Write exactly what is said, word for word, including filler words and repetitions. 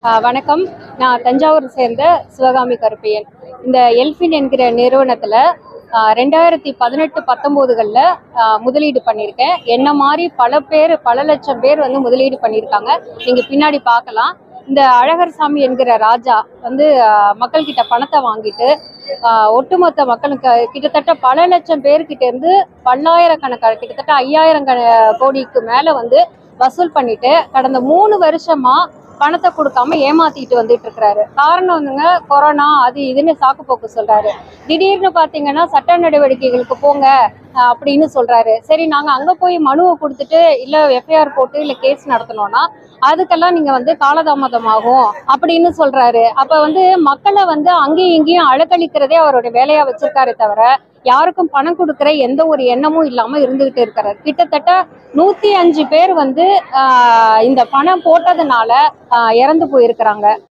ஆஹ் வணக்கம். நான் தஞ்சாவூர் சேர்ந்த சிவகாமி கருப்பையன். இந்த எல்ஃபின் என்கிற நிறுவனத்துல ஆஹ் ரெண்டாயிரத்தி பதினெட்டு பத்தொன்பதுகள்ல ஆஹ் முதலீடு பண்ணியிருக்கேன். என்ன மாதிரி பல பேர் பல லட்சம் பேர் வந்து முதலீடு பண்ணியிருக்காங்க. நீங்க பின்னாடி பார்க்கலாம். இந்த அழகர் சாமி என்கிற ராஜா வந்து மக்கள் கிட்ட பணத்தை வாங்கிட்டு ஆஹ் ஒட்டுமொத்த மக்களுக்கு கிட்டத்தட்ட பல லட்சம் பேர்கிட்ட இருந்து பல்லாயிரக்கணக்கான கிட்டத்தட்ட ஐயாயிரம் கோடிக்கு மேல வந்து வசூல் பண்ணிட்டு கடந்த மூணு வருஷமா பணத்தை கொடுக்காம ஏமாத்திட்டு வந்துட்டு இருக்கிறாரு. காரணம் வந்துங்க கொரோனா அது இதுன்னு சாக்கு போக்கு சொல்றாரு. திடீர்னு பாத்தீங்கன்னா சட்ட நடவடிக்கைகளுக்கு போங்க அப்படின்னு சொல்றாரு. சரி, நாங்க அங்க போய் மனுவை கொடுத்துட்டு இல்ல எஃப்ஐஆர் போட்டு இல்ல கேஸ் நடத்தணும்னா அதுக்கெல்லாம் நீங்க வந்து காலதாமதமாகும் அப்படின்னு சொல்றாரு. அப்ப வந்து மக்களை வந்து அங்கேயும் இங்கேயும் அழக்களிக்கிறதே அவருடைய வேலையா வச்சிருக்காரு தவிர யாருக்கும் பணம் கொடுக்கிற எந்த ஒரு எண்ணமும் இல்லாம இருந்துகிட்டு இருக்கிறார். கிட்டத்தட்ட நூத்தி அஞ்சு பேர் வந்து ஆஹ் இந்த பணம் போட்டதுனால ஆஹ் இறந்து போயிருக்கிறாங்க.